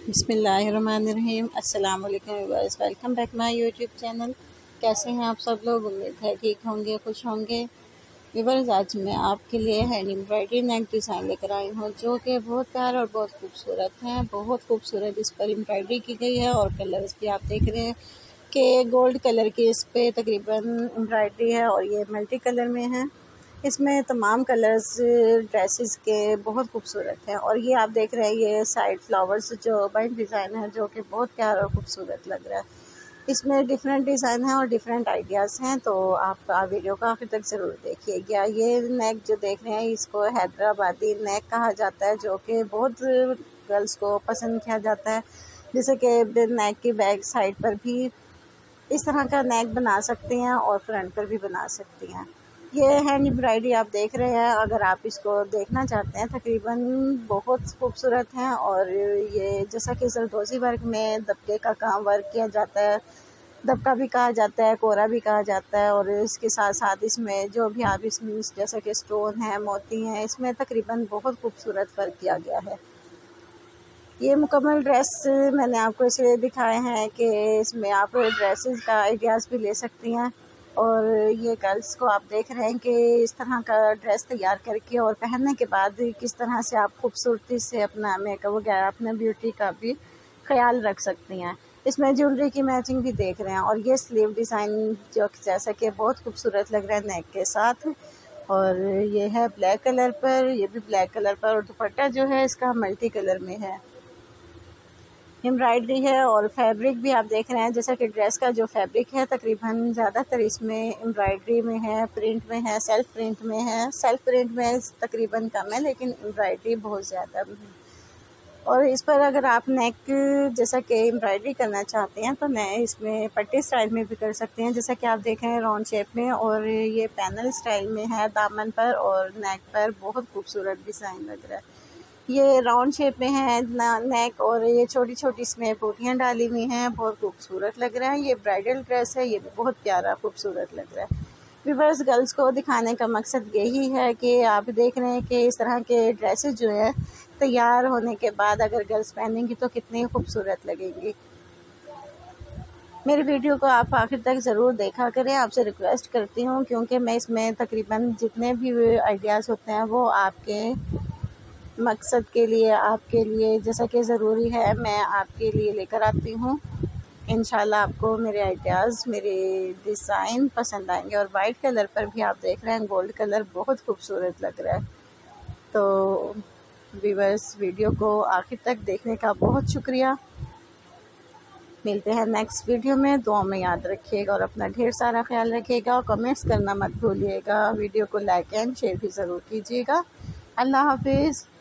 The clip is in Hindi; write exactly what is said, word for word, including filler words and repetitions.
बिस्मिल्लाहिर्रहमानिर्रहीम। अस्सलाम वालेकुम viewers, welcome back my YouTube channel. कैसे हैं आप सब लोग? उम्मीद है ठीक होंगे, खुश होंगे। व्यूअर्स, आज मैं आपके लिए हैंड एम्ब्रॉयडरी नेक डिज़ाइन लेकर आई हूँ जो कि बहुत प्यारा और बहुत खूबसूरत है। बहुत खूबसूरत इस पर एम्ब्रॉयडरी की गई है और कलर्स भी आप देख रहे हैं कि गोल्ड कलर की इस पर तकरीबन एम्ब्रॉयडरी है और ये मल्टी कलर में है। इसमें तमाम कलर्स ड्रेसेस के बहुत खूबसूरत हैं और ये आप देख रहे हैं ये साइड फ्लावर्स जो बाइंड डिज़ाइन है जो कि बहुत प्यारा और खूबसूरत लग रहा है। इसमें डिफरेंट डिज़ाइन है और डिफरेंट आइडियाज़ हैं, तो आप वीडियो को आखिर तक ज़रूर देखिएगा। ये नेक जो देख रहे हैं इसको हैदराबादी नेक कहा जाता है जो कि बहुत गर्ल्स को पसंद किया जाता है। जैसे कि नेक की बैक साइड पर भी इस तरह का नेक बना सकती हैं और फ्रंट पर भी बना सकती हैं। ये हैंड एम्ब्रॉयडरी आप देख रहे हैं, अगर आप इसको देखना चाहते हैं तकरीबन बहुत खूबसूरत हैं। और ये जैसा कि जरदोज़ी वर्क में दबके का काम वर्क किया जाता है, दबका भी कहा जाता है, कोरा भी कहा जाता है। और इसके साथ साथ इसमें जो भी आप इसमें जैसा कि स्टोन है, मोती हैं, इसमें तकरीबन बहुत खूबसूरत वर्क किया गया है। ये मुकम्मल ड्रेस मैंने आपको इसलिए दिखाए हैं कि इसमें आप ड्रेसेस का आइडियाज़ भी ले सकती हैं। और ये गर्ल्स को आप देख रहे हैं कि इस तरह का ड्रेस तैयार करके और पहनने के बाद किस तरह से आप खूबसूरती से अपना मेकअप वगैरह, अपना ब्यूटी का भी ख्याल रख सकती हैं। इसमें ज्वेलरी की मैचिंग भी देख रहे हैं। और ये स्लीव डिज़ाइन जो जैसा कि बहुत खूबसूरत लग रहा है नेक के साथ। और ये है ब्लैक कलर पर, ये भी ब्लैक कलर पर। और दुपट्टा जो है इसका मल्टी कलर में है, एम्ब्रॉयडरी है। और फैब्रिक भी आप देख रहे हैं जैसा कि ड्रेस का जो फैब्रिक है तकरीबन ज़्यादातर इसमें एम्ब्रॉयडरी में है, प्रिंट में है, सेल्फ प्रिंट में है। सेल्फ प्रिंट में तकरीबन कम है लेकिन एम्ब्रॉयडरी बहुत ज़्यादा है। और इस पर अगर आप नेक जैसा कि एम्ब्रॉयडरी करना चाहते हैं तो मैं इसमें पट्टी स्टाइल में भी कर सकते हैं, जैसा कि आप देख रहे हैं राउंड शेप में। और ये पैनल स्टाइल में है दामन पर और नेक पर, बहुत खूबसूरत डिज़ाइन लग रहा है। ये राउंड शेप में है नेक और ये छोटी छोटी इसमें बूटियाँ डाली हुई हैं, बहुत खूबसूरत लग रहा है। ये ब्राइडल ड्रेस है, ये भी बहुत प्यारा खूबसूरत लग रहा है। व्यूअर्स, गर्ल्स को दिखाने का मकसद यही है कि आप देख रहे हैं कि इस तरह के ड्रेसेस जो है तैयार होने के बाद अगर गर्ल्स पहनेंगी तो कितनी खूबसूरत लगेंगी। मेरी वीडियो को आप आखिर तक ज़रूर देखा करें, आपसे रिक्वेस्ट करती हूँ, क्योंकि मैं इसमें तकरीबन जितने भी आइडियाज़ होते हैं वो आपके मकसद के लिए, आपके लिए जैसा कि ज़रूरी है मैं आपके लिए लेकर आती हूँ। इंशाल्लाह आपको मेरे आइडियाज़, मेरे डिज़ाइन पसंद आएंगे। और वाइट कलर पर भी आप देख रहे हैं गोल्ड कलर बहुत खूबसूरत लग रहा है। तो व्यूअर्स, वीडियो को आखिर तक देखने का बहुत शुक्रिया। मिलते हैं नेक्स्ट वीडियो में। दुआ में याद रखिएगा और अपना ढेर सारा ख्याल रखिएगा और कमेंट्स करना मत भूलिएगा। वीडियो को लाइक एंड शेयर भी ज़रूर कीजिएगा। अल्लाह हाफिज़।